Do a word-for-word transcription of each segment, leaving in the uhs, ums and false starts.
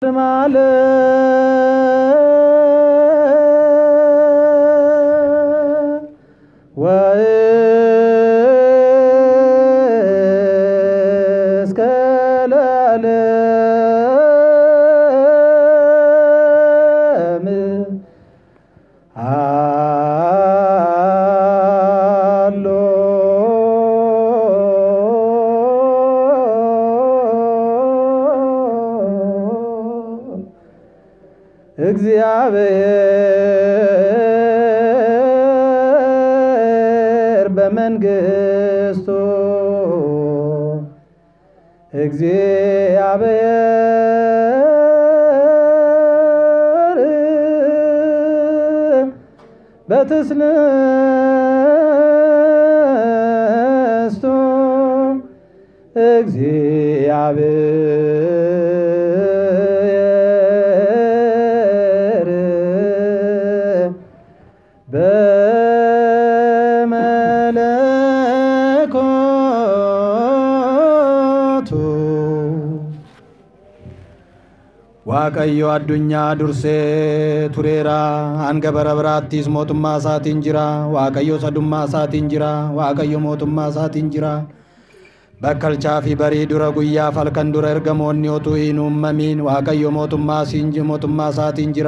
ማለ ወይ እስከላለ እግዚአብሔር በመንግስቱ እግዚአብሔር በትስንስቱ እግዚአብሔር በመለኮቱ ዋቀዮ አዱኛ ዱርሴ ቱሬራ አንገበረ ብራቲስ ሞቱማ ሳት እንጅራ ዋቀዮ ሰዱማ ሳት እንጅራ ዋቀዮ ሞቱማ ሳት እንጅራ በከልቻፊ በሪ ዱረ ጉያ ፈልከን ዱረ እርገሞኒ ኦቱ ኢኑመሚን ዋቀዮ ሞቱማ ሲንጅ ሞቱማ ሳት እንጅራ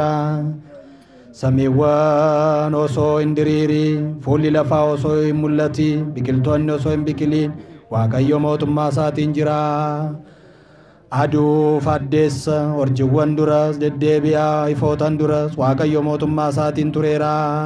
ሰሚወን ኦሶ እንድሪሪ ፉሊ ለፋ ኦሶ ሙለቲ ቢቅልቶኒ ኦሶ ቢቅሊን ዋቀዮ ሞቱማ ሳት እንጅራ አዱ ፋዴስ ወርጅወን ዱረስ ደደቢያ ይፎተን ዱረስ ዋቀዮ ሞቱማ ሳቲን ቱሬራ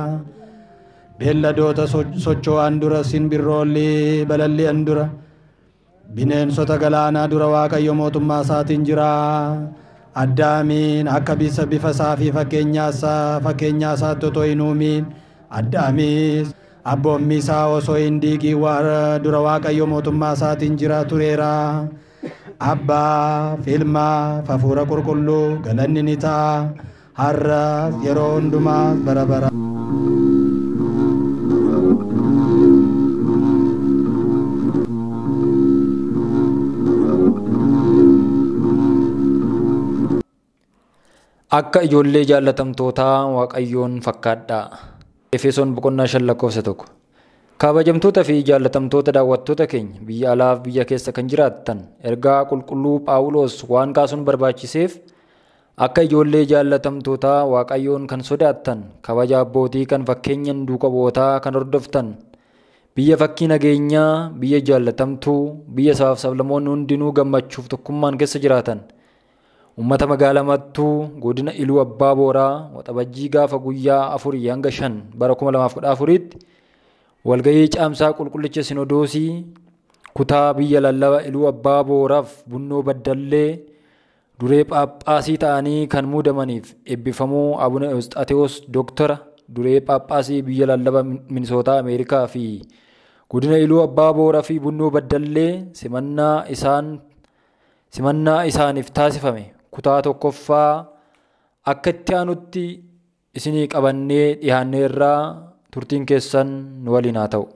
ቤለዶተ ሶቾዋን ዱረሲን ቢሮሊ በለሊ እንዱረ ቢኔንሶተ ገላና ዱረ ዋቀዮ ሞቱማ ሳቲን ጅራ አዳሚን አከቢሰ ቢፈሳፊ ፈኬኛሳ ፈኬኛሳ ቶቶይኑሚን አዳሚስ አቦሚሳ ኦሶ እንዲጊ ዋረ ዱረ ዋቀዮ ሞቱማ ሳቲን ጅራ ቱሬራ አባ ፊልማ ፈፉረ ቁርቁሉ ገለንኒታ ሀራ የሮንዱማ በረበራ akka ijoollee jaalatamtoota waaqayyoon fakkaadha. Efesoon boqonnaa shan lakkoofsa tokko. Kabajamtoota fi jaalatamtoota daawwattoota keenya biyya alaaf biyya keessa kan jiraattan ergaa qulqulluu Phaawulos waan kaasuun barbaachiseef akka ijoollee jaalatamtoota waaqayyoon kan sodaattan kabaja abbootii kan fakkeenyan duuka bootaa kan hordoftan biyya fakkii nageenyaa biyya jaalatamtuu biyya sabaaf sablamoonni hundinuu gammachuuf tokkummaan keessa jiraatan ummata magaalaa mattuu godina Iluu Abbaa Booraa waxabajjii gaafa guyyaa afurii hanga shan bara kuma lamaaf kudha afuritti walgahii caamsaa qulqullicha sinodoosii kutaa biyya lallaba Iluu Abbaa Booraaf Bunnoo Baddallee duree Phaaphaasii ta'anii kan muudamaniif eebbifamuu Abuna Eusxaatewoos Doktara duree Phaaphaasii biyya lallaba Minisootaa Ameerikaa fi godina Iluu Abbaa Booraa fi Bunnoo Baddallee simannaa isaan simannaa isaaniif taasifame kutaa tokkoffaa akka itti aanutti isinii qabannee dhiyaanneerraa turtiin keessan nu waliin haa ta'u.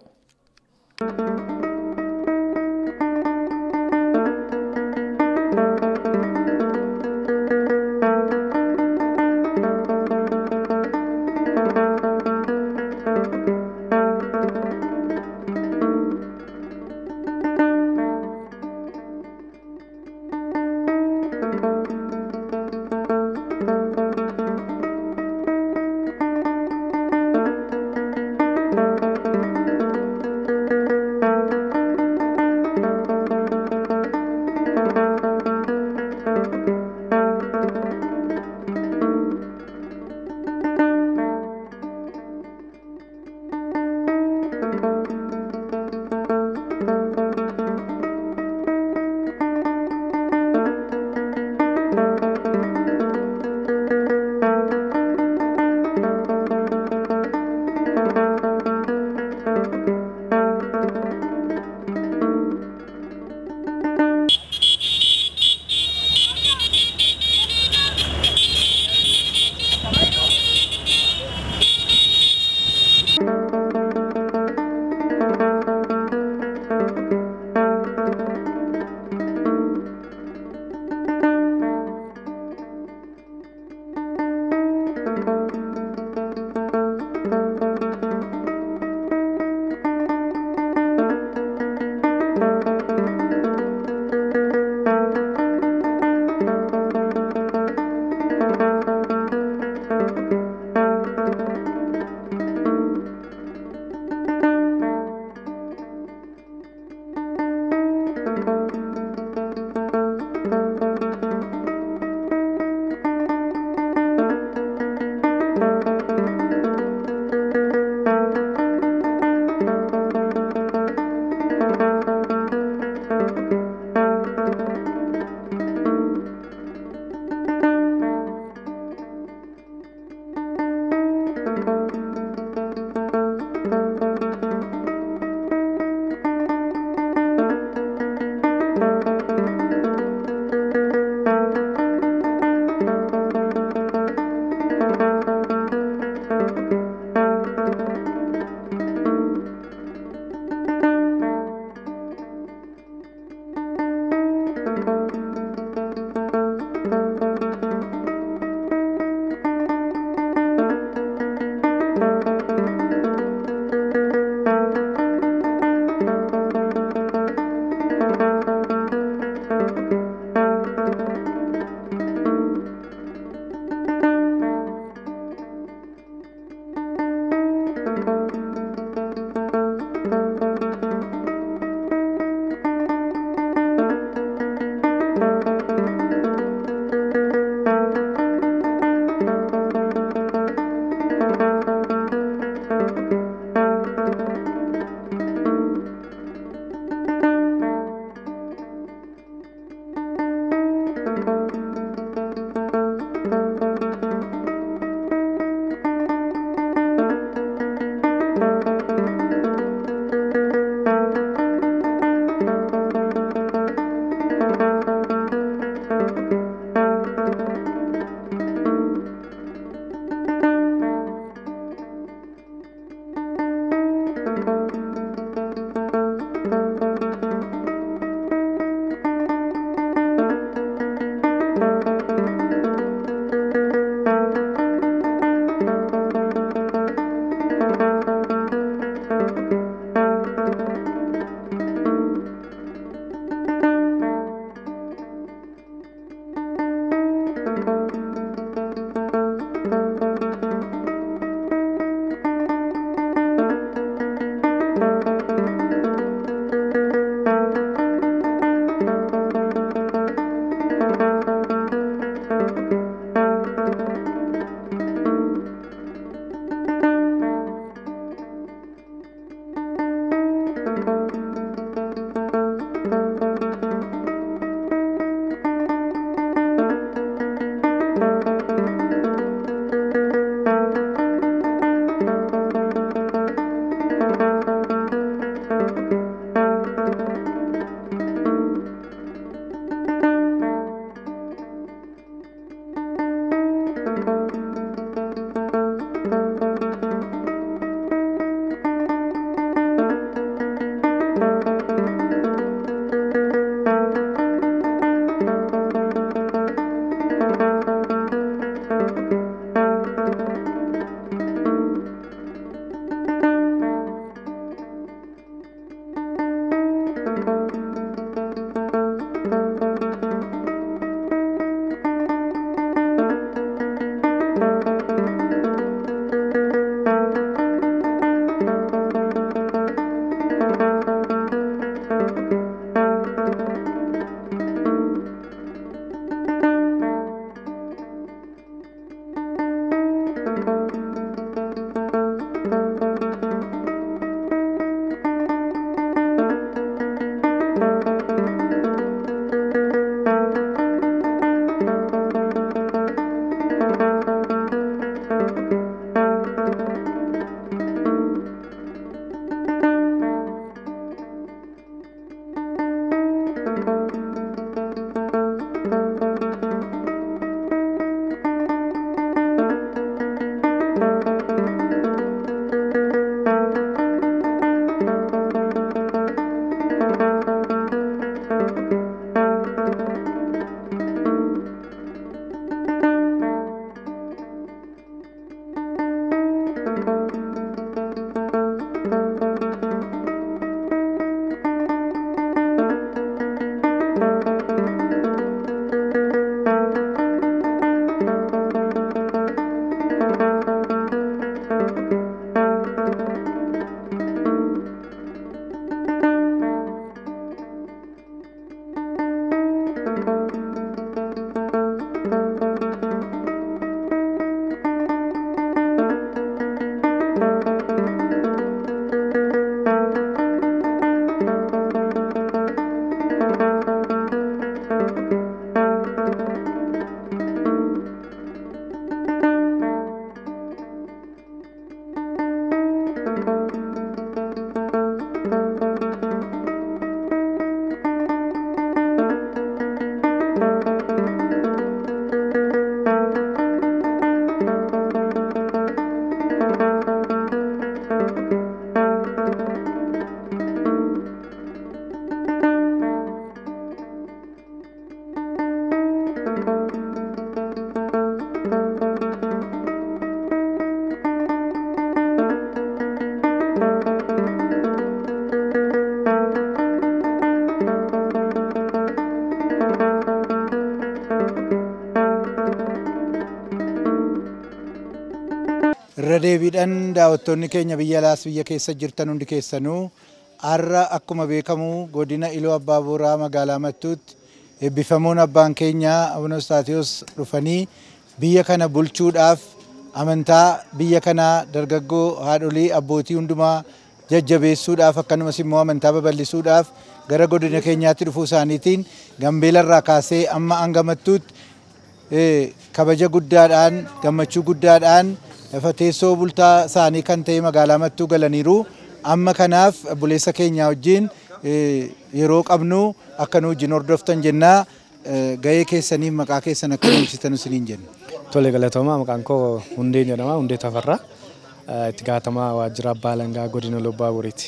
irra deebiidhaan daawwattoonni keenya biyya alaas biyya keessa jirtan hundi keessanuu har'a akkuma beekamu godina Iluu Abbaa Booraa magaalaa Mattuutti eebbifamuun abbaan keenya Abuna Eustaatiyos dhufanii biyya kana bulchuudhaaf amantaa biyya kana dargaggoo haadholii abbootii hundumaa jajjabeessuudhaaf akkanumas immoo amantaa babal'isuudhaaf gara godina keenyaatti dhufuu isaaniitiin Gambeelarraa kaasee amma hanga Mattuutti kabaja guddaadhaan gammachuu guddaadhaan lafa teessoo bultaa isaanii kan ta'e magaalaa Mattuu galaniiru. Amma kanaaf buleessa keenya wajjin yeroo qabnu akka nu wajjin hordoftan jennaa gahee keessaniif maqaa keessan akka ibsitan isiniin jenna. Tole galatoomaa maqaan koo Hundee jedhama. Hundee Tafarraa itti gaafatamaa waajjira Abbaa Alangaa godina Iluu Abbaa Booriiti.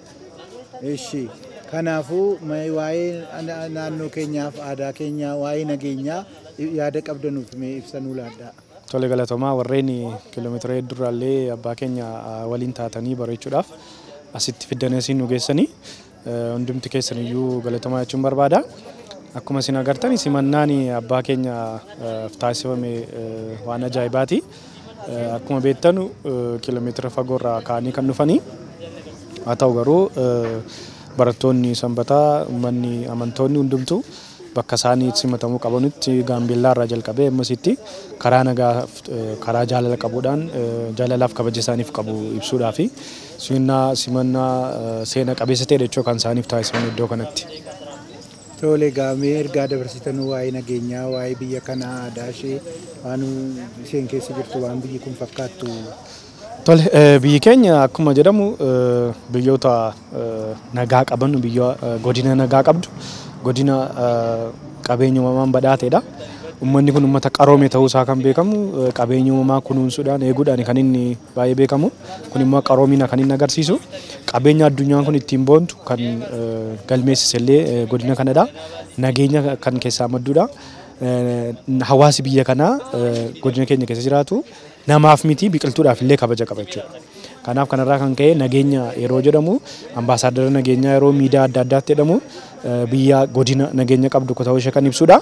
Eshi kanaafuu waa'ee naannoo keenyaaf aadaa keenyaa waa'ee nageenyaa yaada qabdanuuf mee ibsanuu laadhaa. Tole galatoomaa warreen kiiloomeetira hedduurraallee abbaa keenya waliin taatanii bareechuudhaaf asitti fidanii nu geessanii hundumti keessaniyyuu galatoomaa jechuun barbaada. Akkuma isin agartan simannaan abbaa keenya taasifame waan ajaa'ibaati. Akkuma beektan kiiloomeetira fagoorraa ka'anii kan dhufanii haa ta'u garuu barattoonni sanbataa uummanni amantoonni hundumtuu bakka isaanii simatamuu qabanutti Gaambeellaarraa jalqabee ammasitti karaa nagaa karaa jaalala qabuudhaan jaalalaaf kabaja isaaniif qabu ibsuudhaa fi simannaa seena qabeessa ta'e jechuu kan isaaniif taasifamu iddoo kanatti. Tole gaamee ergaa dabarsitanuu waa'ee nageenyaa waa'ee biyya kanaa aadaa ishee waan isheen keessa jirtu waan biyyi kun fakkaattu. Tole biyyi keenya akkuma jedhamu biyyoota nagaa qaban biyya godina nagaa qabdu. Godina qabeenya uumamaan badhaateedha. Uummanni kun uummata qaroome ta'uu isaa kan beekamu qabeenya uumamaa kunuunsuudhaan eeguudhaan kan inni baay'ee beekamu. Kun immoo qaroomina kan inni agarsiisu. Qabeenya addunyaan kun ittiin boontu kan galmeessisellee godina kanadha. Nageenya kan keessaa madduudha. Hawaasi biyya kanaa godina keenya keessa jiraatu namaaf miti biqiltuudhaaf illee kabaja qaba jechuudha. Kanaaf kanarraa kan ka'e nageenya yeroo jedhamu ambaasaadara nageenyaa yeroo miidiyaa adda addaatti jedhamu biyya godina nageenya qabdu ta'uu ishee kan ibsudha.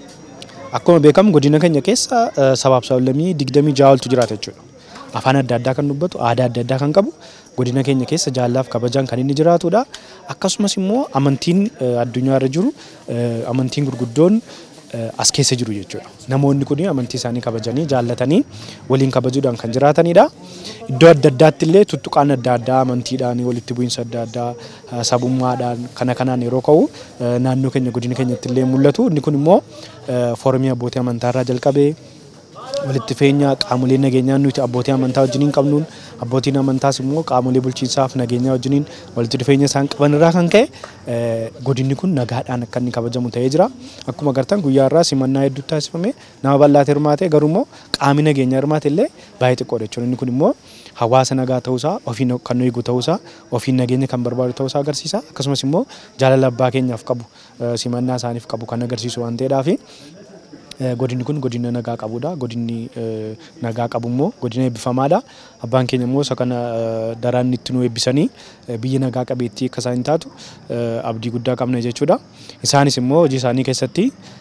Akkuma beekamu godina keenya keessa sabaaf sablammii digdamii ja'a oltu jiraata jechuudha. Afaan adda addaa kan dubbatu aadaa adda addaa kan qabu godina keenya keessa jaalaaf kabajaan kan inni jiraatudha. Akkasumas immoo amantiin addunyaa irra jiru amantiin gurguddoon as keessa jiru jechuudha. Namoonni kun amantii isaanii kabajanii jaallatanii waliin kabajuudhaan kan jiraatanidha. Iddoo adda addaatti illee tuttuqaan adda addaa amantiidhaan walitti bu'iinsa adda addaa sabummaadhaan kana kanaan yeroo ka'u naannoo keenya godina keenyatti illee mul'atu. Inni kun immoo foorumii abbootii amantaarraa jalqabee walitti dhufeenya qaamolee nageenyaa nuti abbootii amantaa wajjiniin qabnuun abbootiin amantaas immoo qaamolee bulchiinsaaf nageenyaa wajjiniin walitti dhufeenya isaan qaban irraa kan ka'e godinni kun nagaadhaan akka inni kabajamu ta'ee jira. Akkuma agartan guyyaa irraa simannaa hedduutti taasifame nama bal'aate hirmaate garuu immoo qaamni nageenyaa hirmaate illee baay'ee xiqqoodha jechuudha. Inni kun immoo hawaasa nagaa ta'uusaa ofiin kan eegu ta'uusaa ofiin nageenya kan barbaadu ta'uusaa agarsiisa. Akkasumas immoo jaalala abbaa keenyaaf qabu simannaa isaaniif qabu kan agarsiisu waan ta'eedhaaf godinni kun godina nagaa qabudha. Godinni nagaa qabu immoo godina eebbifamaadha. Abbaan keenya immoo isa kana daraan itti nu eebbisanii biyya nagaa qabeettii akka isaan taatu abdii guddaa qabna jechuudha. Isaanis immoo hojii isaanii keessatti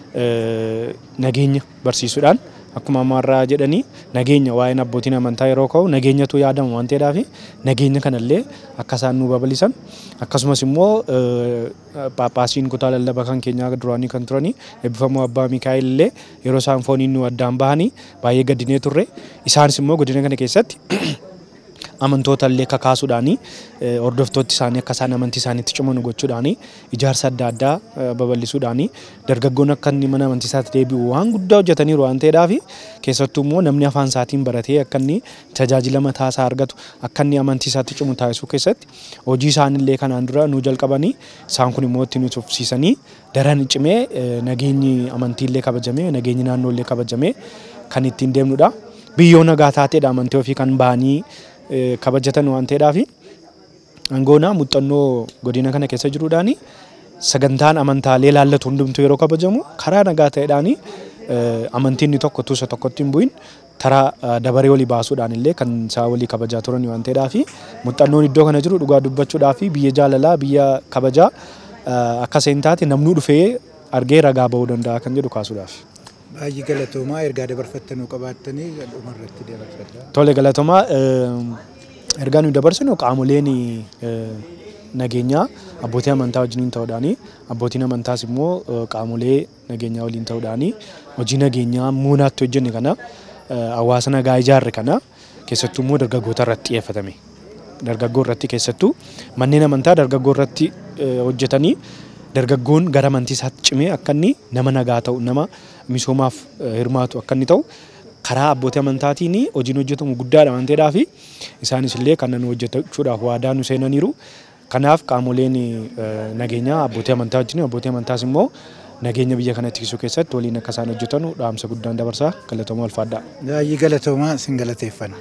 nageenya barsiisuudhaan akkuma ammaarraa jedhanii nageenya waa'een abbootiin amantaa yeroo ka'u nageenyatu yaadamu waan ta'eedhaaf nageenya kanallee akka isaan nu babal'isan akkasumas immoo Phaaphaasiin kutaa lallabaa kan keenyaa duraanii kan turanii eebbifamoo abbaa Mikaa'el illee yeroo isaan fooniin nu addaan bahanii baay'ee gaddinee turre. Isaanis immoo godina kana keessatti amantoota illee kakaasuudhaani hordoftooti isaanii akka isaan amantii isaaniitti ciman gochuudhaani ijaarsa adda addaa babal'isuudhaani dargaggoon akka inni mana amantii isaatti deebi'u waan guddaa hojjetaniiru waan ta'eedhaaf keessattuu immoo namni afaan isaatiin baratee akka inni tajaajila mataa isaa argatu akka inni amantii isaatti cimu taasisuu keessatti hojii isaanillee kanaan dura nu jalqabanii isaan kun immoo itti nu tufsiisanii daran cimee nageenyi amantiillee kabajamee nageenyi naannoollee kabajamee kan ittiin deemnudha. Biyyoo nagaa taateedha amantii ofii kan bahanii kabajatan waan ta'eedhaaf aangoonaa muuxannoo godina kana keessa jiruudhaani sagantaan amantaalee laallatu hundumtuu yeroo kabajamu karaa nagaa ta'eedhaani amantiin tokko tuusa tokkotti hin bu'in taraa dabaree walii baasuudhaan illee kan isaa walii kabajaa turan waan ta'eedhaaf muuxannoon iddoo kana jiru dhugaa dubbachuudhaaf biyya jaalalaa biyya kabajaa akka seen taate namnuu dhufee argee ragaa bahuu danda'a kan jedhu kaasuudhaaf. Baay'ee galatoomaa ergaa dabarfattanuu qabaattanii dhumarratti dabarfadha. Tole galatoomaa ergaa nu dabarsinu qaamoleen nageenyaa abbootii amantaa wajjin ta'uudhaani abbootiin amantaas immoo qaamolee nageenyaa waliin ta'uudhaani hojii nageenyaa muunaatti hojjenne kana hawaasa nagaa ijaarre kana keessattuu immoo dargaggoota irratti xiyyeeffatame. Dargaggoo irratti keessattuu manneen amantaa dargaggoo irratti hojjetanii dargaggoon gara amantii isaatti cimee akka inni nama nagaa ta'u nama misoomaaf hirmaatu akka inni ta'u karaa abbootii amantaatiin hojiin hojjetamu guddaadha waan ta'eedhaaf isaanis illee kan nu hojjetachuudhaaf waadaa nu seenaniiru. Kanaaf qaamoleen nageenyaa abbootii amantaa wajjin abbootii amantaas immoo nageenya biyya kana tikisuu keessatti waliin akka isaan hojjetan dhaamsa guddaan dabarsaa galatoomaa ulfaadhaa. Baay'ee galatoomaa sin galateeffanna.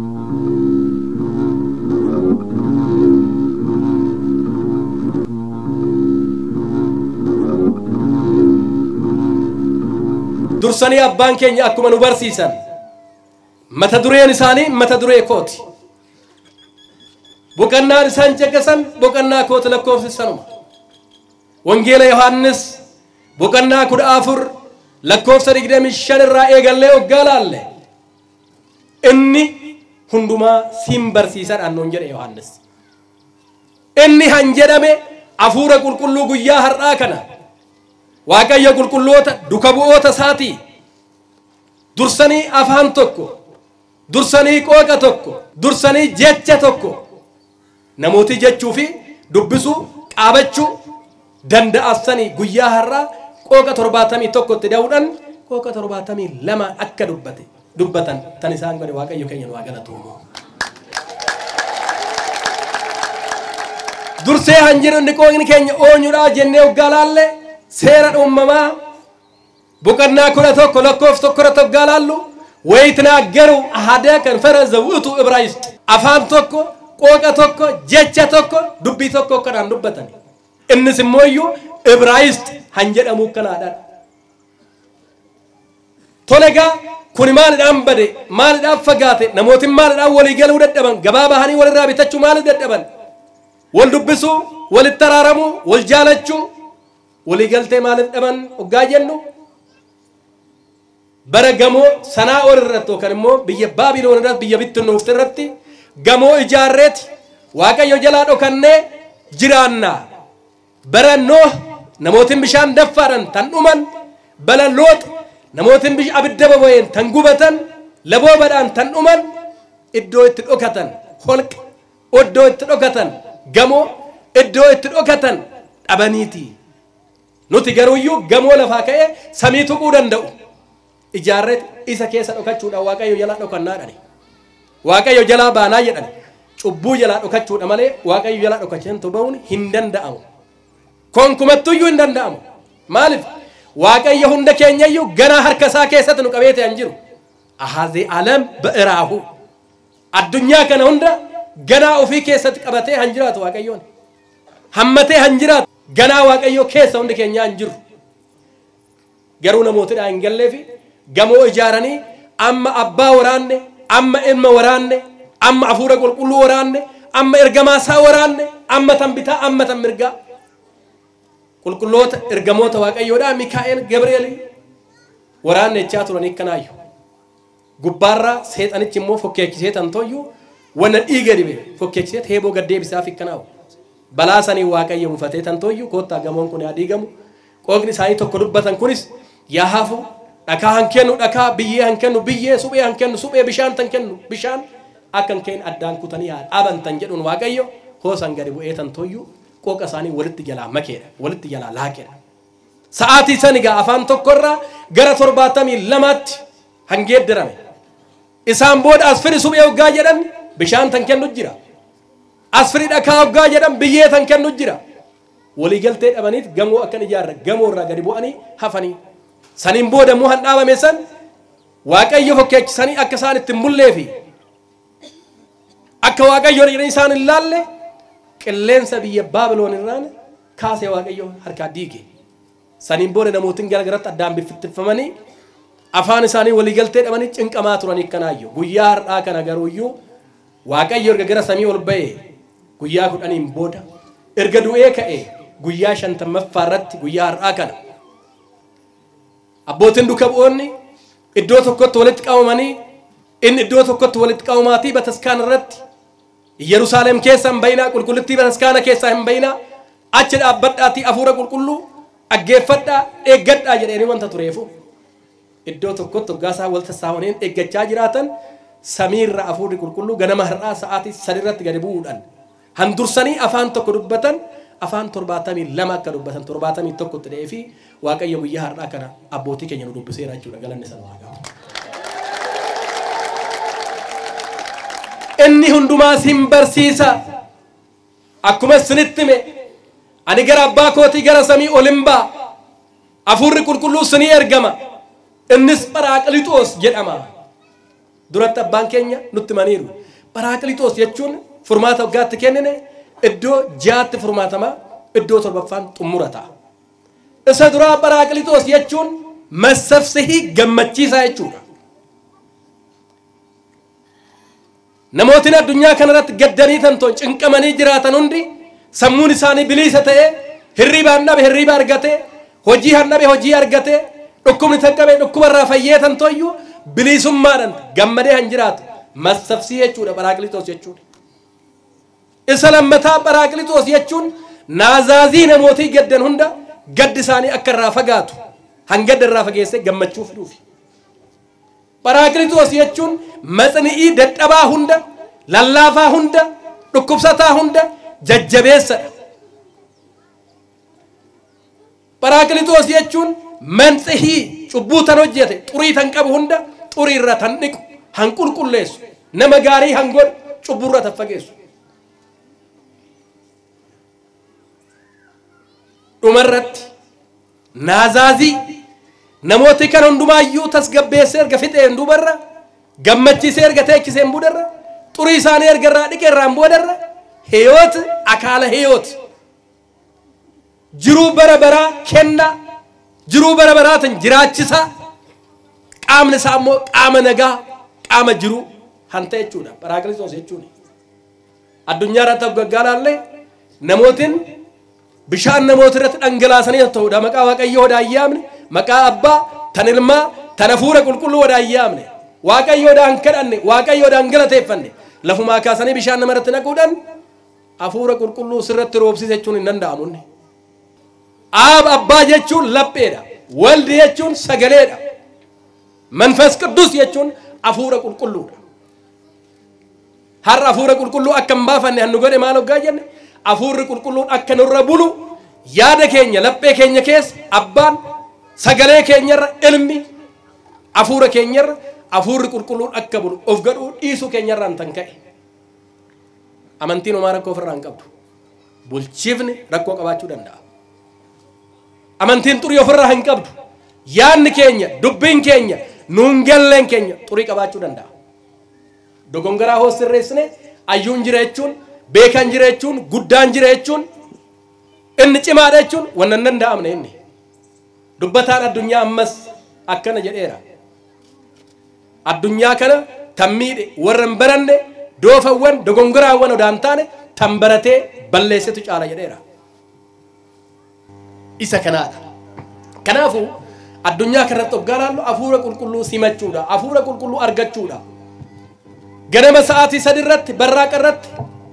dursanii abbaan keenya akkuma nu barsiisan mata dureen isaanii mata duree kooti boqonnaan isaan caqasan boqonnaa kooti lakkoofsisanuma wangeela yohaannis boqonnaa kudha afur lakkoofsa digdamii shan irraa eegallee waggaa laalle inni hundumaa siin barsiisadhaan nuun jedhe yohaannis inni han jedhame hafuura qulqulluu guyyaa har'aa kana waaqayyo qulqulloota duka bu'oota isaatii dursanii afaan tokko dursanii qooqa tokko dursanii jecha tokko namooti jechuu fi dubbisuu qaabachuu danda'assanii guyyaa har'aa qooqa torbaatamii tokkotti da'uudhaan qooqa torbaatamii lama akka dubbate dubbatan tan isaan godhe waaqayyo keenya nu haa galatuumu. dursee han jedhu inni qooqni keenya oonyuudhaa jennee waggaa laalle seera uumamaa boqonnaa kudha tokko lakkoofsa tokko irratti waggaa laallu wayitnaaggaru ahadaa kan fara zawutu ibraayist afaan tokko qooqa tokko jecha tokko dubbii tokko akkanaan dubbatan innis immoo iyyuu ibraayist han jedhamu kanaadhaan tolegaa kuni maalidhaan bade maalidhaan fagaate namootiin maalidhaan walii galuu dadhaban gabaa bahanii walirraa bitachuu maalii dadhaban wal dubbisuu walitti araaramuu wal jaalachuu walii galtee maaliif dhaban waggaa jennu bara gamoo sanaa ol irratti yookaan immoo biyya baabiloon irratti biyya bittinnoofti irratti gamoo ijaarreeti waaqayyo jalaa dhokannee jiraannaa bara nooh namootiin bishaan daffaadhaan tan dhuman bara loot namootiin bishaan abidda boba'een tan gubatan laboobaadhaan tan dhuman iddoo itti dhokatan holqa iddoo itti dhokatan gamoo iddoo itti dhokatan dhabaniiti. Nuti garuuyyuu gamoo lafaa ka'ee samii tuquu danda'u ijaarreet isa keessa dhokachuudhaan waaqayyo jalaa dhokannaadhani waaqayyo jalaa baanaa jedhani cubbuu jalaa dhokachuudha malee waaqayyo jalaa dhokachan ba'uun hin danda'amu konkumattuyyuu hin danda'amu maaliif waaqayyo hunda keenyayyuu ganaa harka isaa keessatti nu qabeete han jiru ahazee alam ba'iraahu addunyaa kana hunda ganaa ofii keessatti qabatee han jiraatu waaqayyoon hammatee han jiraatu ganaa waaqayyo keessa hundi keenyaa hin jiru garuu namootidhaa hin galleefi gamoo ijaaranii amma abbaa waraanne amma ilma waraanne amma hafuura qulqulluu waraanne amma ergamaa isaa waraanne amma tan bitaa amma tan mirgaa qulqulloota ergamoota waaqayyoodhaa Mikaa'el Gabri'eel waraanne jechaa turanii kanaayyuu gubbaarraa seexanichi immoo fokkeechisee tan tooyyuu wanna dhiiga dibe fokkeechisee heeboo gaddeebisaaf ikkanaawu balaasanii waaqayyo mufatee tan tooyyuu koottaa gamoon kun yaa diigamu qooqni isaanii tokko dubbatan kunis yaa hafu dhakaa han kennu dhakaa biyyee han kennu biyyee suphee han kennu suphee bishaan tan kennu bishaan akkan keen addaan kutanii haa dhaaban tan jedhuun waaqayyo hoosan gadi bu'ee tan tooyyuu qooqa isaanii walitti jalaa makeedha walitti jalaa laaqeedha sa'aatii sanigaa afaan tokkorraa gara torbaatamii lamaatti hangeeddirame isaan booda asfiri suphee hoggaa jedhan bishaan tan kennu jira asfiri dhakaa hoggaa jedhan biyyee tan kennu jira walii galtee dhabaniit gamoo akkan ijaarra gamoo irraa gadi bu'anii hafanii saniin booda immoo han dhaabame san waaqayyo fokkeechisanii akka isaan itti mullee fi akka waaqayyo isaan hin laalle qilleensa biyya baabiloon irraan kaasee waaqayyo harkaa diige saniin booda namootiin gara garatti addaan biffittifamanii afaan isaanii walii galtee dhabanii cinqamaa turanii kanaayyuu guyyaa har'aa kana garuuyyuu waaqayyo erga gara samii ol ba'e guyyaa kudhaniin booda erga du'ee ka'e guyyaa shantammaffaa irratti guyyaa har'aa kana abbootiin duuka bu'oonni iddoo tokkotti walitti qabamanii inni iddoo tokkotti walitti qabamaatii bataskaana irratti Yerusaalem keessa hin bayinaa qulqullittii bataskaana keessa hin bayinaa achi dhaabbadhaatii hafuura qulqulluu dhaggeeffadhaa eeggadhaa jedhanii wanta tureefu iddoo tokkotti hoggaasaa walta saawaniin eeggachaa jiraatan samiirra hafuurri qulqulluu ganama har'aa sa'aatii sadiirratti gadi bu'uudhaan handursanii afaan tokko dubbatan afaan torbaatamii lama akka dubbatan torbaatamii tokkotti dha'ee fi waaqayyo guyyaa har'aa kana abbootii keenya nu dubbiseera jechuudha galanni salmaa qaba. Inni hundumaa sin barsiisa akkuma isinitti hime ani gara abbaa kootii gara samii olin baa hafuurri qulqulluu sinii ergama innis Pharaaqliixoos jedhama. Duratti abbaan keenya nutti himaniiru. Pharaaqliixoos jechuun furmaata waggaatti kennine iddoo jaatti furmaatama iddoo torbaffaan xumurata. Isa duraa Pharaaqliixoos jechuun massafsihii gammachiisaa jechuudha. Namootni addunyaa kanarratti gaddanii tantoon cinqamanii jiraatan hundi sammuun isaanii bilisa ta'ee hirribaan dhabe hirriba argatee hojii hannabe hojii argatee dhukkubni taqqabe dhukkubarraa fayyee tantooyyuu bilisummaadhaan gammadee han jiraatu massafsii jechuudha Pharaaqliixoos jechuudha. Isa lammataa Pharaaqliixoos jechuun naazaazii namootii gaddan hunda gaddi isaanii akka irraa fagaatu hangadda irraa fageessee gammachuu fiduufi. Pharaaqliixoos jechuun maxinii dadhabaa hunda lallaafaa hunda dhukkubsataa hunda jajjabeessadha. Pharaaqliixoos jechuun manxihii cubbuu tan hojjete xurii tan qabu hunda xurii irra tan dhiqu han qulqulleessu nama gaarii han godhu cubbuu irra tan fageessu. Dhumarratti naazaazii namooti kan hundumaayyuu tasgabbeessee erga fixeen dubarra gammachiisee erga teechiseen boodarra xurii isaanii erga irraa dhiqeerraan boodarra heeyoot akaala heeyoot jiruu bara baraa kenna jiruu bara baraatiin jiraachisa qaamni isaa immoo qaama nagaa qaama jiruu hanta jechuudha Pharaaqliixoos jechuun. Addunyaa irratti gaggaalaallee namootiin bishaan namoota irratti dhangalaasanii ta'uudha maqaa waaqayyoo daayyaamne maqaa abbaa tan ilmaa tan hafuura qulqulluu daayyaamne waaqayyoodhaan kadhanne waaqayyoodhaan galateeffanne lafumaa kaasanii bishaan namarratti naquudhaan hafuura qulqulluu sirratti roobsise jechuun hin danda'amunne. Aab abbaa jechuun lapheedha waldi jechuun sagaleedha manfas qidduus jechuun hafuura qulqulluudha. Har'a hafuura qulqulluu akka hin baafanne hannu godhe maal hoggaa jenne hafuurri qulqulluun akka nurra bulu yaada keenya laphee keenya keessa abbaan sagalee keenyarra ilmi hafuura keenyarra hafuurri qulqulluun akka bulu of gadhuu dhiisuu keenyarraan tan ka'e. Amantiin homaa rakkoo ofirraa hin qabdu. Bulchiifni rakkoo qabaachuu danda'a. Amantiin xurii ofirraa hin qabdu. Yaadni keenya dubbiin keenya nuun galleen keenya xurii qabaachuu danda'a. Dogongoraa hoo sirreessine ayyuun jira jechuun beekan jira jechuun guddaan jira jechuun inni cimaadha jechuun waan hin danda'amne inni. Dubbataan addunyaa ammas akkana jedheera. Addunyaa kana tan miidhe warra hin baranne doofawwan dogongoraawwan odaan taane tan baratee balleessitu caala jedheera. Isa kanaadha. Kanaafuu addunyaa kanarratti hoggaa laallu hafuura qulqulluu simachuudha hafuura qulqulluu argachuudha. Ganama sa'aatii sadi irratti barraaqa irratti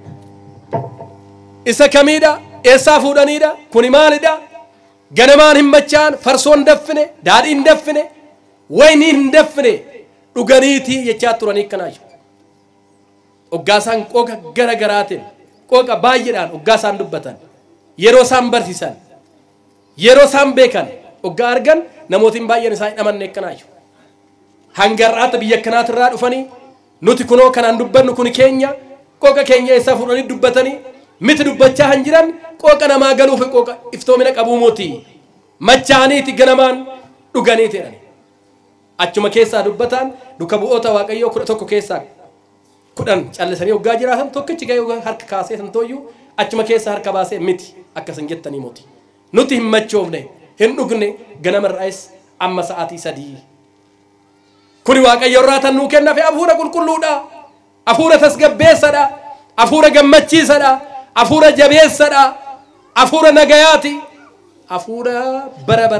isa kamiidha eessaa fuudhaniidha kuni maalidha ganamaan hin machaa'an farsoon daffine daadhiin daffine wayniin hin daffine dhuganiitii jechaa turanii kanaayu. Hoggaasaan qooqa gara garaatiin qooqa baay'eedhaan hoggaasaan dubbatan yeroo isaan barsiisan yeroo isaan beekan hoggaa argan namootiin baay'een isaa hin amanne kanaayu. Hangarraata biyya kanaatirraa dhufanii nuti kunoo kanaan dubbannu kuni keenya qooqa keenya eessaa fuudhanii dubbatanii miti dubbachaa han jiran qooqa namaa galuuf qooqa iftoomina qabuu mootii machaaniiti ganamaan dhuganiiti jedhani. Achuma keessaa dubbataan duka bu'oota waaqayyoo kudha tokko keessaa kudhan callisanii hoggaa jiraatan tokkichi gahee harka kaasee san tooyyuu achuma keessaa harka baasee miti akkasan jettanii mootii. Nuti hin machoofne hin dhugne ganamarraayis amma sa'aatii sadii. Kuni waaqayyo irraa tan nuu kennafe hafuura qulqulluudha. Hafuura tasgabbeessadha. Hafuura gammachiisadha. Hafuura jabeessadha. Hafuura nagayaati. Hafuura bara baraan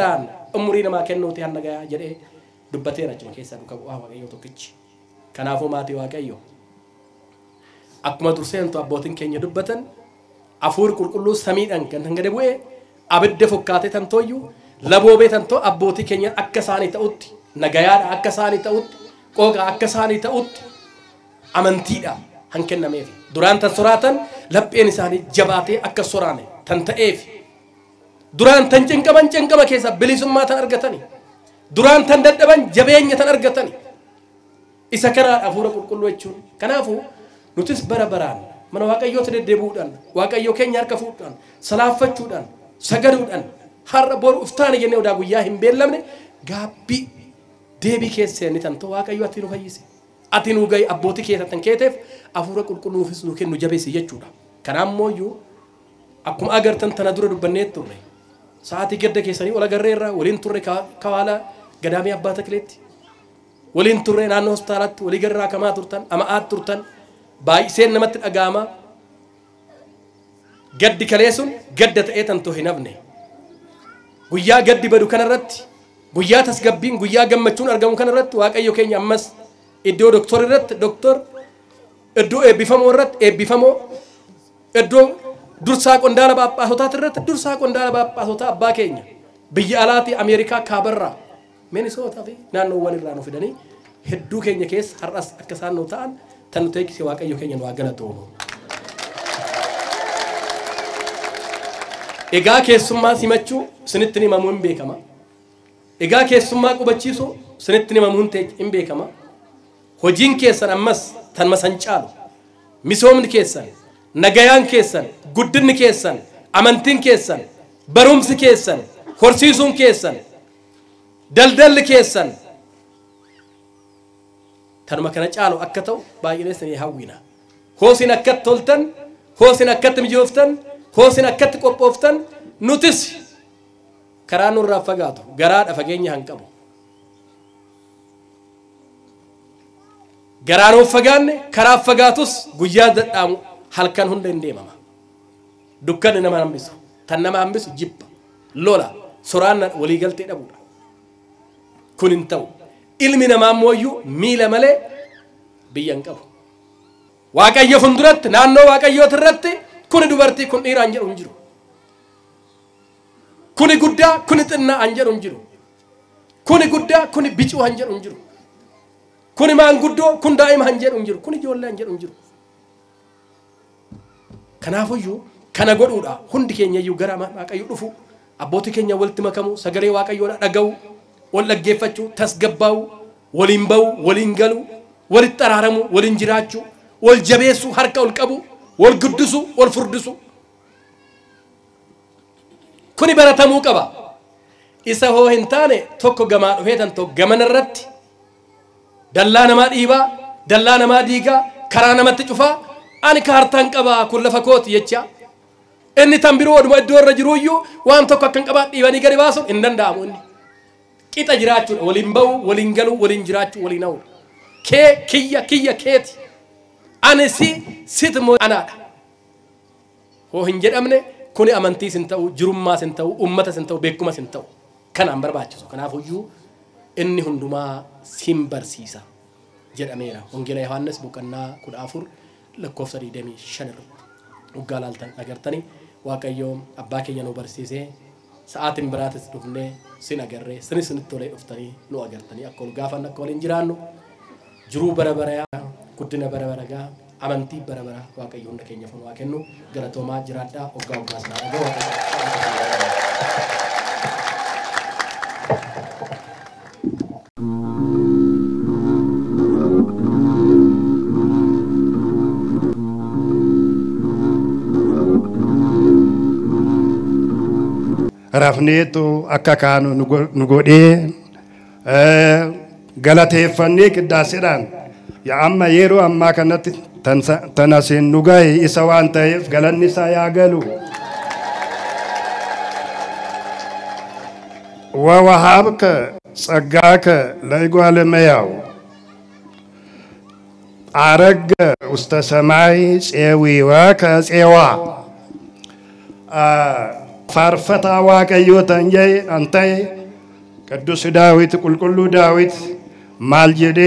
umuriin namaa kennuuti hanna gayaa jedhee dubbateera achuma keessaa duuka bu'aa waaqayyoo tokkichi. Kanaafuu maatii waaqayyoo akkuma durseentu abbootiin keenya dubbatan hafuurri qulqulluu samiidhaan kan gadi bu'ee abidda fakkaatee tantooyyuu laboobee tantoo abbootii keenya akka isaanii ta'utti nagayaadha akka isaanii ta'utti qooqa akka isaanii ta'utti amantiidha han kennameef duraan tan soraatan lapheen isaanii jabaatee akka soraane tan ta'eef duraan tan cinqaban cinqama keessa bilisummaa tan argatani duraan tan dadhaban jabeenya tan argatani isa kana hafuura qulqulluu jechuun kanaafuu nutis bara baraan mana waaqayyootti deddeebi'uudhaan waaqayyoo keenya harka fuudhuudhaan salaaffachuudhaan sagaduudhaan har'a boru uftaane jennee odaa guyyaa hin beellamne gaabbii deebii keessanii tantoo waaqayyoo ati nu fayyise ati nu gahi abbootii keessatti keeteef hafuura qulqulluufis nu kennu jabeessi jechuudha. Kanaammoo iyyuu akkuma agartan tana dura dubbannee turre sa'aatii gadda keessanii ol agarreerra waliin turre kawaala gadaamii abbaa takleetti waliin turre naannoo hospitaalaatti walii garraa kamaa turtan ama'aat turtan baay'iseen namatti dhaga'ama gaddi kaleessun gadda ta'ee tantoo hin hafne guyyaa gaddi badu kanarratti guyyaa tasgabbiin guyyaa gammachuun argamu kanarratti waaqayyo keenya ammas iddoo doktor irratti doktor iddoo eebbifamoo irratti eebbifamoo iddoo dursaa qondaala phaaphaasota irratti dursaa qondaala phaaphaasota abbaa keenya biyya alaati Ameerikaa kaabarraa Minnesota fi naannoowwan irraa nu fidanii hedduu keenya keessa har'as akka isaan nu ta'an tan nu teeksise waaqayyo keenya nu galatoomuu. Egaa keessummaa simachuu sinitti himamuu hin beekama. Egaa keessummaa qubachiisuu sinitti himamuu hin beekama. Hojiin keessan ammas tan masan caalu misoomni keessan nagayaan keessan guddinni keessan amantiin keessan barumsi keessan horsiisuun keessan daldalli keessan tanuma kana caalu akka ta'u baay'inaan hawwina. Hoosin akkatti toltan hoosin akkatti mijooftan hoosin akkatti qophooftan nutis karaa nurraa fagaatu garaadha fageenya han qabu. Garaa nuuf fagaanne karaa fagaatus guyyaa dadhaamu halkan hunda hin deemama. Dukkanni nama hambisu tan nama hambisu jibba lola soraan walii galtee dhabuudha. Kun hin ta'u ilmi namaa mooyyuu miila malee biyya hin qabu. Waaqayyo funduratti naannoo waaqayyooti irratti kuni dubartii kun dhiira an jedhu hin jiru. Kuni guddaa kuni xinnaa an jedhu hin jiru. Kuni guddaa kuni bicuu an jedhu hin jiru. Kuni maanguddoo kun daa'ima han jedhu hin jiru. Kuni ijoollee han jedhu hin jiru. Kanaafuyyuu kana godhuudha hundi keenya iyyuu gara waaqayyo dhufu abbootii keenya walitti makamu sagalee waaqayyoodha dhaga'u wal dhaggeeffachuu tasgabbaa'u waliin ba'u waliin galu walitti araaramu waliin jiraachuu wal jabeessu harka ol qabu wal guddisu wal furdisu kuni baratamuu qaba. Isa hoo hin taane tokko gamaa dhufee tantoo gamana irratti dallaa namaa dhiibaa dallaa namaa diigaa karaa namatti cufaa ani kaartaan qabaa kun lafa kooti jecha inni tan biroo oduma iddoo irra jiruuyyuu waan tokko akkan qabaa dhiibanii gadi baasuun hin danda'amu. Inni qixa jiraachuudha waliin ba'u waliin galu waliin jiraachuu waliin hawwu kee kiyya kiyya keeti ani si sit moo anaadha hoo hin jedhamne kuni amantiis hin ta'u jirummaas hin ta'u ummatas hin ta'u beekumas hin ta'u kanaan barbaachisu. Kanaafuyyuu inni hundumaa sin barsiisa jedhameera. Wangeela Yohaannis boqonnaa kudha afur lakkoofsa digdamii shan irratti waggaa laaltan agartanii waaqayyo abbaa keenya nu barsiisee sa'aatiin biraatis dhufnee sin agarree sinis sinitti tolee dhuftanii nu agartanii akka ol gaafan akka waliin jiraannu jiruu bara baraa guddina bara baraa amantii bara baraa waaqayyo hunda keenyaaf nu haa kennu. Galatoomaa jiraadhaa waggaa waggaa sanaa dhagaa waaqayyo. Rafneetu akka kaanu nu godhee galateeffannee qiddaasiidhaan yaa amma yeroo ammaa kanatti tana siin nu gahe isa waan ta'eef galanni isaa yaa galu. ወወሃብከ ጸጋከ ለእጓለ እመሕያው አረገ ውስተ ሰማይ ፄዊወከ ፄዋ ፋርፈታ waaqayyo tanjee antay ቅዱስ ዳዊት ቁልቁሉ ዳዊት ማል ጀዴ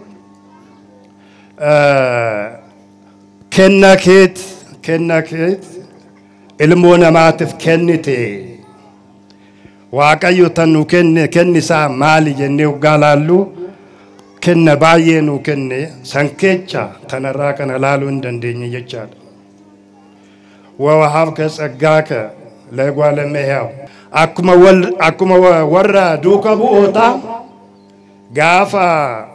ከነከት ከነከት ilmo namaatiif kennite waaqayyo tan nu kenne kennisaa maali jennee ugaalaallu kenna baay'ee nu kenne san kecha tanarraa kana laaluu hin dandeenye jechaadha. wawahabka tsaggaaka leegwaale meeyaw akkuma wal akkuma warra duuka bu'oota gaafa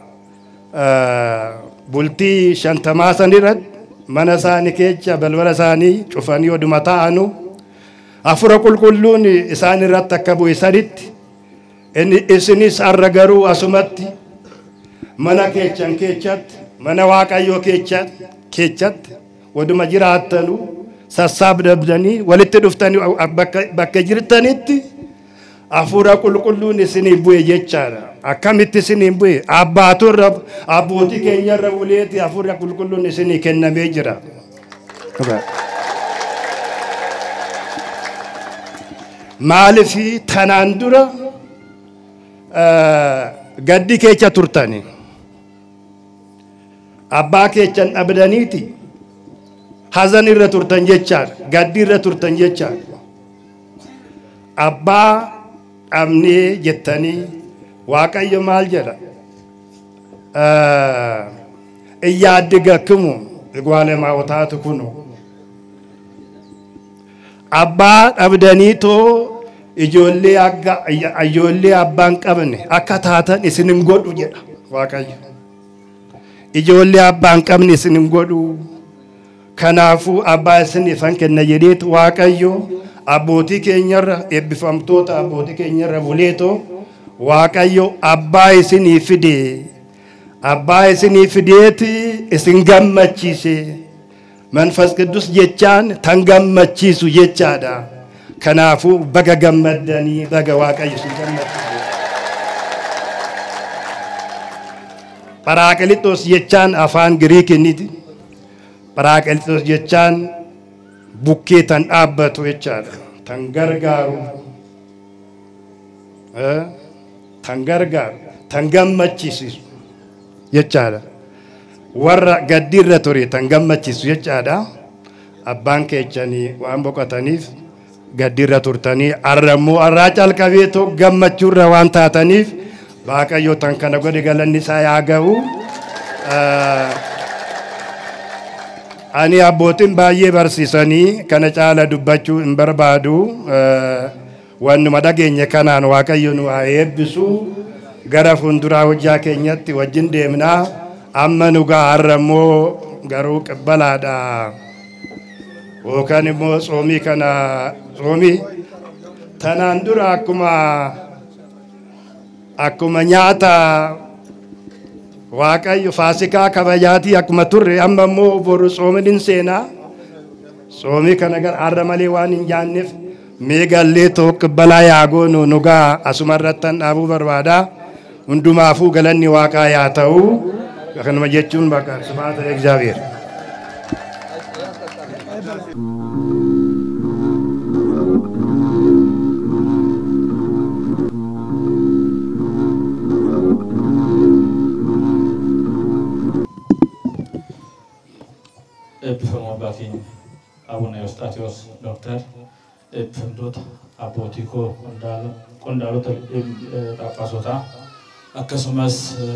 bultii shantamaa sanirratti mana isaanii keessa balbala isaanii cufanii oduma ta'anu afura qulqulluun isaan irratti akka bu'e saditti isinis har'a garuu asumatti mana keessan keessatti mana waaqayyoo keessatti oduma jiraattanu sassaabdabdanii walitti dhuftanii bakka jirtanitti afura qulqulluun isinii bu'e jechaadha. akkamitti isinii bu'e abbaaturra abbootii keenyarra buleeti afura qulqulluun isinii kennamee jira. maaliif tanaan dura gaddi keessa turtani abbaa keechan dhabdaniiti hazan irra turtan jechaadha gaddi irra turtan jechaadha. abbaa dhabnee jettanii waaqayyo maal jedha iyyaaddigakumu igwaale maawtaatu kunu abbaa dhabdaniitoo ijoollee akka ijoollee abbaan qabne akka taatan isin hin godhu jedha waaqayyo. ijoollee abbaan qabne isin hin godhu kanaafuu abbaa isinifan kenna jedheet waaqayyo abbootii keenyarra eebbifamtoota abbootii keenyarra buleetoo waaqayyo abbaa isinii fide abbaa isinii fideeti isin gammachiise manfas qidus jechaan tan gammachiisu jechaadha. kanaafuu baga gammaddanii baga waaqayyo isin gammachiise. Parakletos jechaan afaan Giriikiniiti. Parakletos jechaan bukkee tan dhaabbatu jechaadha tan gargaaru tan gargaaru tan gammachiisu jechaadha. warra gaddiirra ture tan gammachiisu jechaadha. abbaan keechanii waan boqotaniif gaddiirra turtanii arrammoo arraa calqabeetoo gammachuurra waan taataniif waaqayyo tan kana godhe galanni isaa yaa ga'u. ani abbootiin baay'ee barsiisanii kana caala dubbachuu hin barbaadu. wannuma dhageenye kanaan waaqayyo nu haa eebbisu gara fuulduraa hojjaa keenyatti wajjin deemnaa. amma nu gaarrammoo garuu qibbalaadha yookaan immoo soomii kana soomii tanaan dura akkuma akkuma nyaata waaqayyo faasikaa kabajaatii akkuma turre amma immoo boru soomiin seenaa soomii kana gara har'a malee waan hin jaanneef meegallee tokko balaa yaagoo nu nugaa asumarrattan dhaabuu barbaada. hundumaafuu galanni waaqaa yaa ta'u kanuma jechuun bakka subaata egzaabeer. eebbifamoo abbaa keenya abuna Ewusxaatiyos dooktar eebbifamtoota abbootii koo qondaalota Phaaphaasootaa akkasumas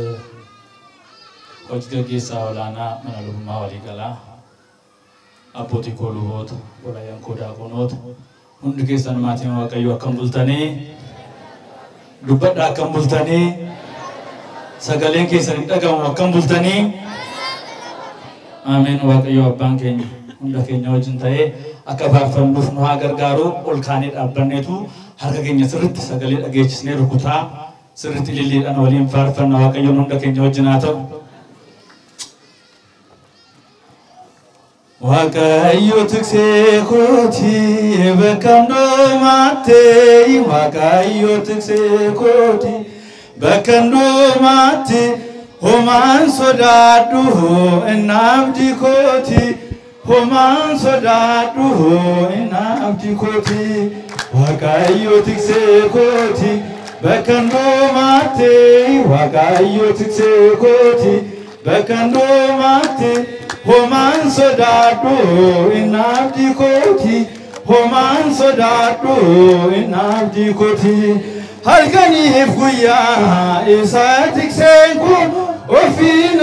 hojii gaggeessaa olaanaa mana lubummaa waliigalaa abbootii koo luboota walaayyan koo daaqonoota hundi keessan maatiin waaqayyo akkam bultanii dubbadhaa akkam bultanii sagaleen keessan hin dhagahamu akkam bultanii. Ameen. waaqayyo abbaan keenya hunda keenya wajjin ta'ee akka faarfannuuf nu haa gargaaru. ol kaanee dhaabbanneetu harka keenya sirriitti sagalee dhageechisnee rukutaa sirriitti lilliidhaan waliin faarfanna. waaqayyoon hunda keenya wajjin haa ta'u. waaqayyo tiksee kooti bakkam dhoomattee waaqayyo tiksee kooti bakkam dhoomattee homaan sodaadhu innaabdi kooti homaan sodaadhu innaabdi kooti waaqayyo tiksee kooti Bakando mate Waaqayyo tiksee kooti Bakando mate Homaan sodaadhu innaabdii kooti Homaan sodaadhu innaabdii kooti Halkaniif guyyaa isaa tikseen kun ofiin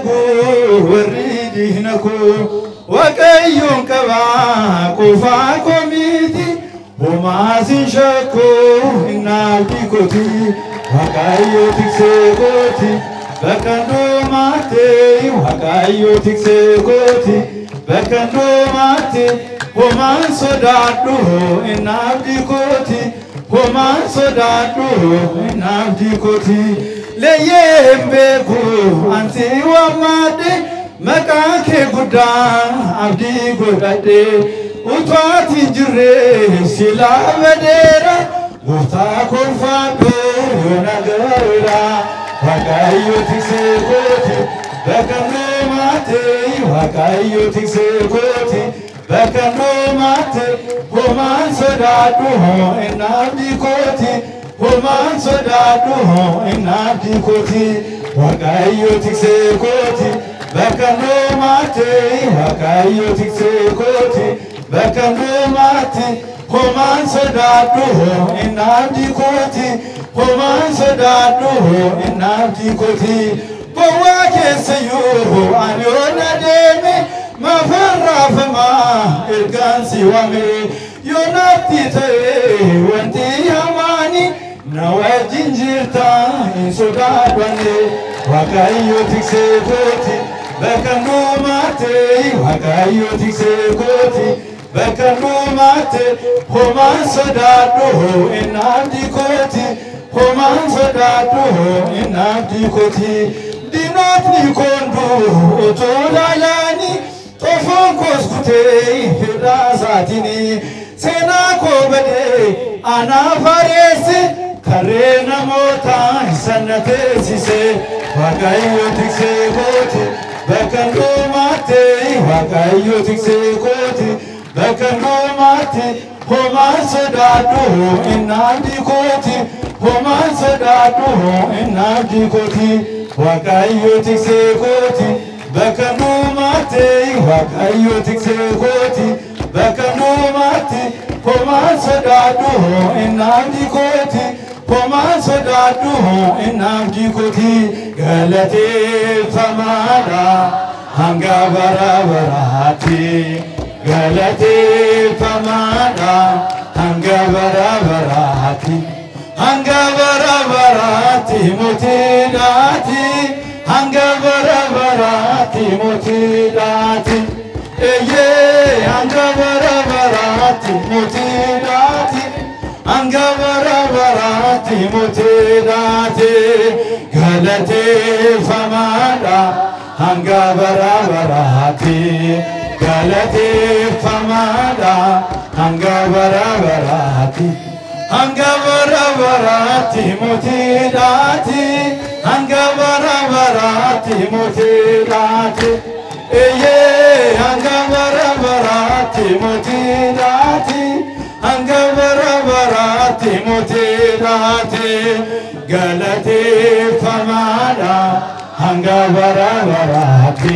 eegu warri diina koo Waaqayyoon qabaa qofaa koomiti Homaasin shakkoo innaabdii kooti Waaqayyo tiksee kooti Bakando mate Waaqayyo tiksee kooti Bakando mate Homaan sodaadhu innaabdii kooti Homaan sodaadhu innaabdii kooti Leeyeen beeku ansi waammadhe maqaa kee guddaa abdii godhadhe Utwaati jirre silaa badeera Gooftaa kolfaadhu nagaara Waaqayyo tiksee kooti Bakando mate Waaqayyo tiksee kooti Bakando mate Homaan sodaadhu innaabdii kooti Homaan sodaadhu innaabdii kooti Waaqayyo tiksee kooti Bakando mate Waaqayyo tiksee kooti Bakando mate Homaan sodaadhu innaabdii kooti Homaan sodaadhu innaabdii kooti Bowwaa keessa yoo ani onna deeme mafarraafamaa ergaan si waame yoo naatti ta'e wanti hamaani na wajjin jirta hin sodaadhanne Waaqayyo tiksee kooti Bakando mate Waaqayyo tiksee kooti Bakando mate Homaan sodaadhu innaabdii kooti Homaan sodaadhu innaabdii kooti Dinootni koondu otoo laalaani Tofoon koos kutee hir'aa isaatini Seenaa koo badee anaaf hareesse Karree namoota sanna teessise Waaqayyo tiksee kooti Bakando mate Waaqayyo tiksee kooti Bakando mate Homaan sodaadhu innaabdii kooti Homaan sodaadhu innaabdii kooti Waaqayyo tiksee kooti Bakando mate Waaqayyo tiksee kooti Bakando mate Homaan sodaadhu innaabdii kooti Homaan sodaadhu innaabdii kooti Galateeffamaadha hanga bara baraatti Galateeffamaadha hanga bara baraatti Hanga bara baraatti mootiidhaati Hanga bara baraatti mootiidhaati Eeyyee hanga bara baraatti mootiidhaati Hanga bara baraatti mootiidhaati Galateeffamaadha hanga bara baraatti Galateeffamaadha hanga bara baraatti Hanga bara baraatti mootiidhaati Hanga bara baraatti mootiidhaati Eeyyee hanga bara baraatti mootiidhaati Hanga bara baraatti mootiidhaati Galateeffamaadha hanga bara baraatti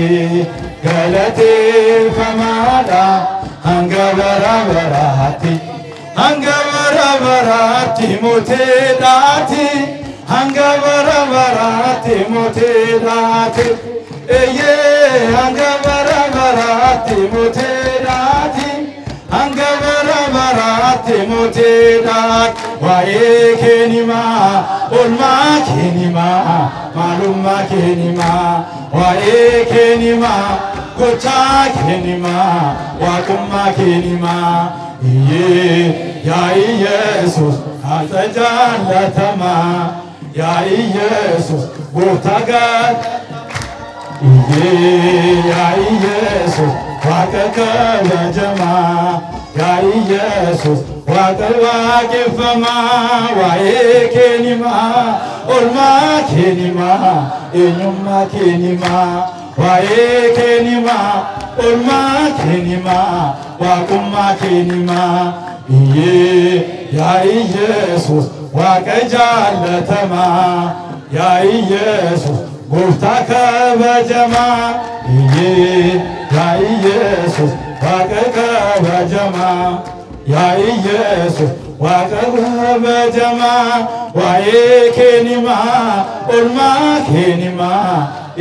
Galateeffamaadha hanga bara baraatti Hanga bara baraatti mootiidhaati Hanga bara baraatti mootiidhaati Eeyyee hanga bara baraatti mootiidhaati Hanga bara baraatti mootiidhaati Waa'ee kee himaa oolmaa kee himaa maalummaa kee himaa Waa'ee kee himaa gochaa kee himaa waaqummaa kee himaa Iyyee yaa Iyesuus ati jaallatamaa yaa Iyesuus gooftaa gaarii Iyyee yaa Iyesuus waaqa kabajamaa yaa Iyesuus waaqa waaqeffamaa waa'ee kee himaa oolmaa kee himaa eenyummaa kee himaa waa'ee kee himaa oolmaa kee himaa waaqummaa kee himaa Iyyee yaa Iyesuus waaqa jaalatamaa yaa Yesuus gooftaa kabajamaa yaa Yesuus waaqa kabajamaa yaa Yesuus waaqa kabajamaa waa'ee keenimaa olmaa keenimaa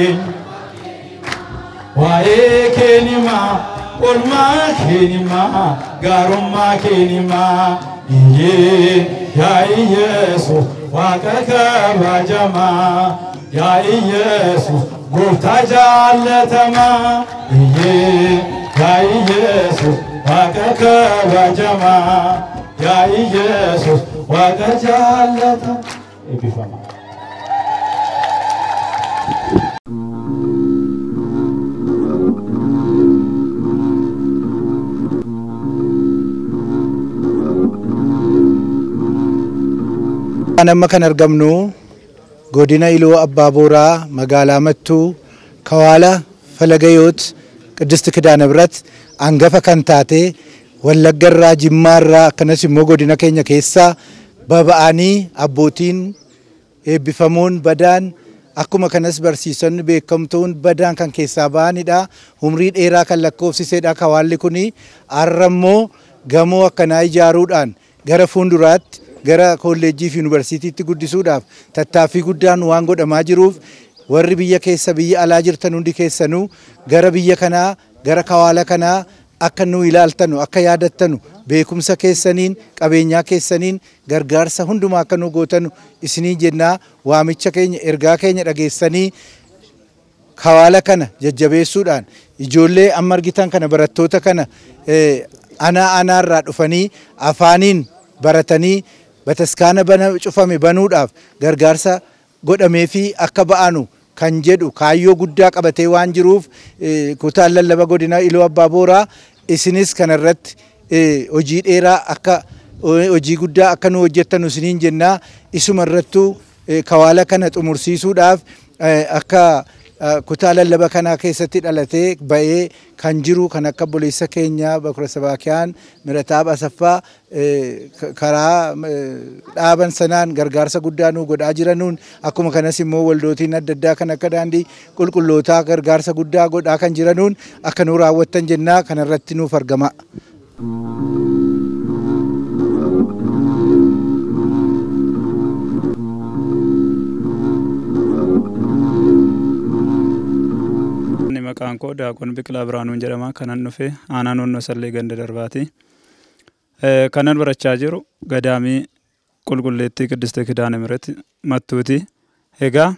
waa'ee keenimaa olmaa keenimaa gaarummaa keenimaa yaa Yesuus waaqa kabajamaa yaa Yesuus gooftaa jaalatamaa yaa Yesuus waaqa kabajamaa yaa Yesuus waaqa jaalatamaa. Nama kan argamnu godina Iluu Abbaa Booraa magaalaa Mattuu Kawaala Falagayoot Qidist Kidaana biratti hangafa kan taate Wallagga irraa Jimmaa irraa akkanas immoo godina keenya keessaa baba'anii abbootiin eebbifamuun badaan akkuma kanas barsiisonni beekamtuun badaan kan keessaa ba'anidha. Umrii dheeraa kan lakkoofsisedha Kawaalli kuni. Har'a immoo gamoo akkanaa ijaaruudhaan gara fuulduraatti gara kolleejjii fi yuunivarsiitiitti guddisuudhaaf tattaaffii guddaan waan godhamaa jiruuf warri biyya keessa biyya alaa jirtan hundi keessanuu gara biyya kanaa gara Kawaala kanaa akka nu ilaaltanu akka yaadattanu beekumsa keessaniin qabeenyaa keessaniin gargaarsa hundumaa akka nu gootanu isinii jennaa waamicha keenya ergaa keenya dhageessanii Kawaala kana jajjabeessuudhaan ijoollee amma argitan kana barattoota kana anaa anaarraa dhufanii afaaniin baratanii bataskaana bana cufame banuudhaaf gargaarsa godhamee fi akka ba'anu kan jedhu kaayyoo guddaa qabatee waan jiruuf kutaan lallaba godina Iluu Abbaa Booraa isinis kanarratti hojii dheeraa akka hojii guddaa akka nu hojjettanu isiniin jennaa isuma irrattuu Kawaala kana xumursiisuudhaaf akka kutaa lallaba kanaa keessatti dhalatee ba'ee kan jiru kan akka boleessa keenya Bakura Sabaakiyaan Mirataab Asaffaa karaa dhaaban sanaan gargaarsa guddaa nu godhaa jiranuun akkuma kanas immoo waldootiin adda addaa kan akka daandii qulqullootaa gargaarsa guddaa godhaa kan jiranuun akka nu raawwattan jennaa kanarratti nuuf argama. Maqaan koo Daaqon Biqilaa Biraanuun jedhama. Kanan dhufe aanaa naannoo Sallee Ganda Darbaati. Kanan barachaa jiru gadaamii qulqulleettii Qidist Kidaana Mihiret Mattuuti. Egaa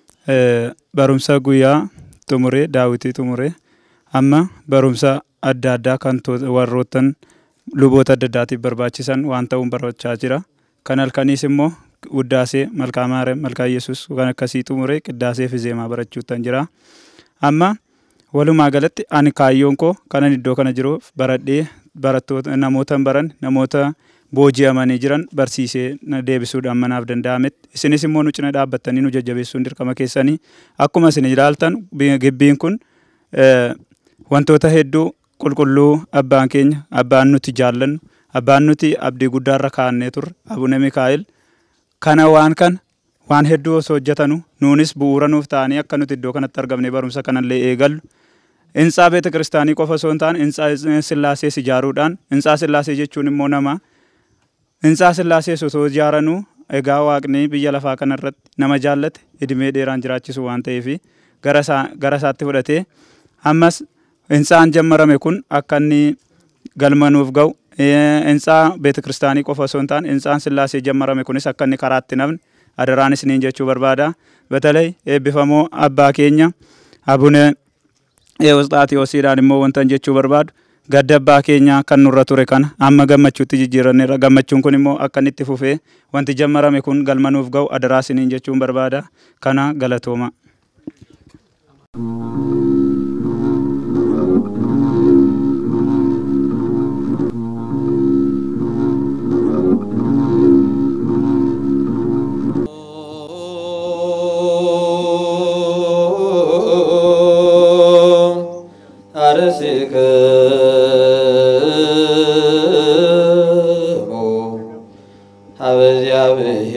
barumsa guyyaa xumuree Daawitii xumuree amma barumsa adda addaa kan warroottan luboota adda addaatiif barbaachisan waan ta'uun barachaa jira. Kan halkaniis immoo Uddaasee Malkaa Maariyaam Malkaa Yesuus kan akkasii xumuree Qiddaasee fi Zeemaa barachuutan jira. Amma walumaa galatti ani kaayyoon koo kanan iddoo kana jiruuf baradhee barattoota namoota baran namoota booji'amanii jiran barsiisee deebisuudhaan manaaf danda'ametti isinis immoo nu cina dhaabbattanii nu jajjabeessuun dirqama keessanii akkuma isin ilaaltan gibbiin kun wantoota hedduu qulqulluu abbaan keenya abbaan nuti jaallannu abbaan nuti abdii guddaarra kaa'annee turre Abune Mikaa'el kana waan kan waan hedduu osoo hojjetanu nuunis bu'uura nuuf ta'anii akka nuti iddoo kanatti argamne barumsa kanallee eegallu. Hintsaa beeta kiristaanii qofa osoo hin taane hintsaa Sillaasee ijaaruudhaan hintsaa Sillaasee jechuun immoo nama hintsaa Sillaasee osoo ijaaranuu egaa waaqni biyya lafaa kanarratti nama jaallate idimee dheeraan jiraachisu waan ta'eef gara isaatti fudhatee ammas hintsaan jammarame kun akka inni galmanuuf ga'u hintsaa beeta kiristaanii qofa osoo hin taane hintsaan Sillaasee jammarame kunis akka inni karaatti namni adaraan isiniin jechuu barbaada. Betalay eebbifamoo abbaa keenya Abune Ewusxaatiyoosiidhaan immoo wantan jechuu barbaadu gadda abbaa keenya kan nurra ture kana amma gammachuutti jijjiiranneerra. Gammachuun kun immoo akka inni itti fufee wanti jammarame kun galmanuuf ga'u adaraa isiniin jechuun barbaada. Kana galatooma. Habes ya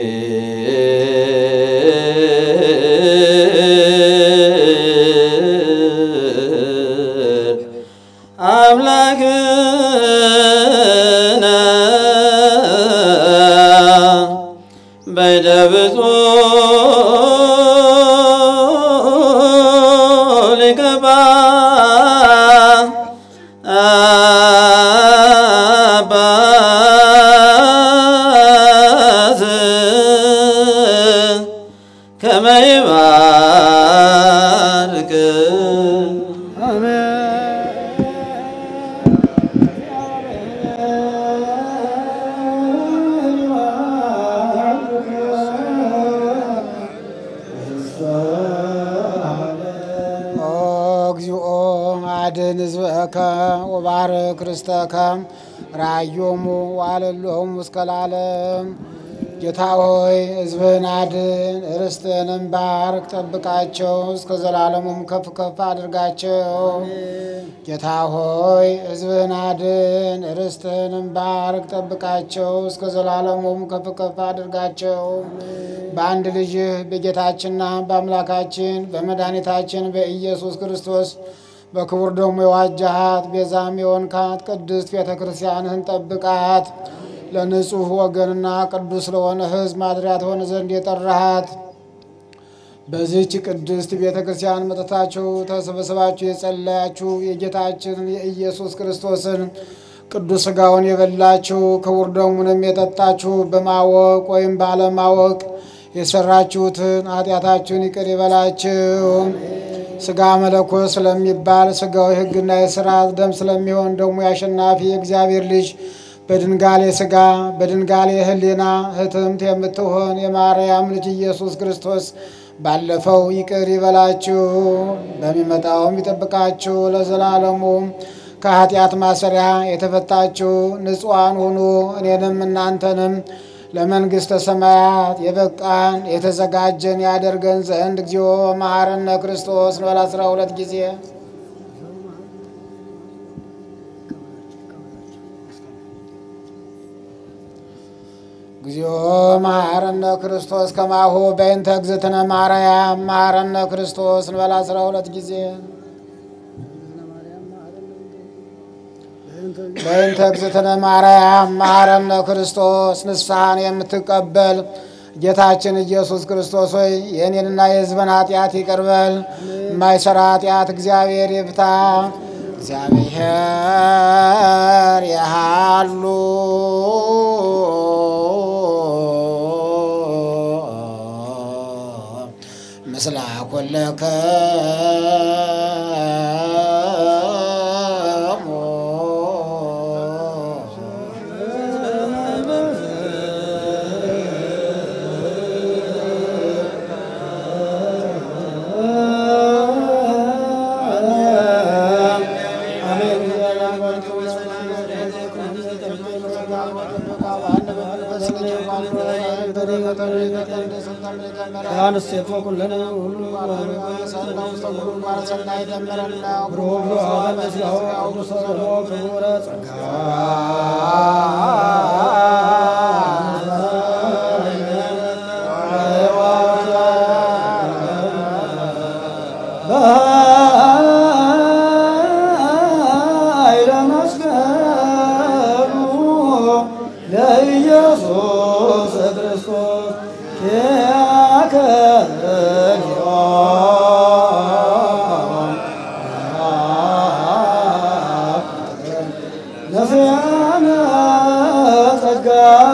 አምላክነ በደብጾ ሊገባ አባት ከመይባርክ አድን ሕዝበከ ወባርክ ርስተከ ራዮሙ ዋለሎሙ እስከ ለዓለም። ጌታ ሆይ ሕዝብህን አድን፣ ርስትህንም ባርክ፣ ጠብቃቸው፣ እስከ ዘላለሙም ከፍ ከፍ አድርጋቸው። ጌታ ሆይ ሕዝብህን አድን፣ ርስትህንም ባርክ፣ ጠብቃቸው፣ እስከ ዘላለሙም ከፍ ከፍ አድርጋቸው። በአንድ ልጅህ በጌታችንና በአምላካችን በመድኃኒታችን በኢየሱስ ክርስቶስ በክቡር ደሙ የዋጃሃት ቤዛም የሆንካት ቅድስት ቤተ ክርስቲያንህን ጠብቃት። ለንጹሕ ወገንና ቅዱስ ለሆነ ሕዝብ ማድሪያ ትሆን ዘንድ የጠራሃት በዚህች ቅድስት ቤተ ክርስቲያን መጥታችሁ ተሰበሰባችሁ የጸለያችሁ የጌታችንን የኢየሱስ ክርስቶስን ቅዱስ ሥጋውን የበላችሁ ክቡር ደሙንም የጠጣችሁ በማወቅ ወይም ባለማወቅ የሰራችሁትን ኃጢአታችሁን ይቅር ይበላችሁ። ሥጋ መለኮት ስለሚባል ሥጋዊ ሕግና የሥርዓት ደም ስለሚሆን ደሙ ያሸናፊ የእግዚአብሔር ልጅ በድንጋሌ ሥጋ በድንጋሌ ሕሊና ህትምት የምትሆን የማርያም ልጅ ኢየሱስ ክርስቶስ ባለፈው ይቅር ይበላችሁ፣ በሚመጣውም ይጠብቃችሁ። ለዘላለሙ ከኃጢአት ማሰሪያ የተፈታችሁ ንጹሐን ሁኑ። እኔንም እናንተንም ለመንግሥተ ሰማያት የበቃን የተዘጋጀን ያደርገን ዘንድ እግዚኦ መሐረነ ክርስቶስ እንበል አስራ ሁለት ጊዜ። እግዚኦ መሐረነ ክርስቶስ ከማሁ በእንተ እግዝእትነ ማርያም መሐረነ ክርስቶስ እንበል አስራ ሁለት ጊዜ። በእንተ እግዝእትነ ማርያም መሐረነ ክርስቶስ ንስሐን የምትቀበል ጌታችን ኢየሱስ ክርስቶስ ሆይ የእኔንና የሕዝብን ኃጢአት ይቅር በል። የማይሠራ ኃጢአት እግዚአብሔር ይፍታ። እግዚአብሔር ያሃሉ ምስለ ኩልከ አንስቴፎ ኩለነ ሁሉ ሰላም ሰጉሩ ማርሰናይ ደመረና ብሩህ አለስላው አውዱሰሮ ክቡረ ጸጋ ለኢየሱስ ክርስቶስ ነፍያነ ጸጋ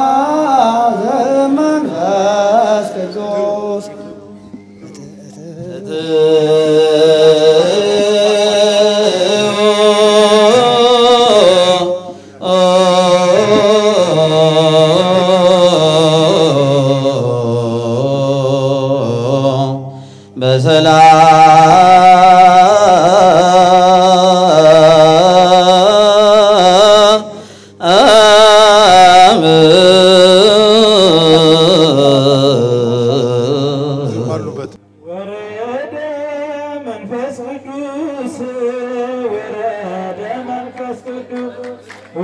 ዘመንፈስ ቅዱስ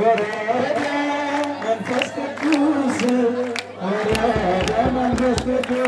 Good.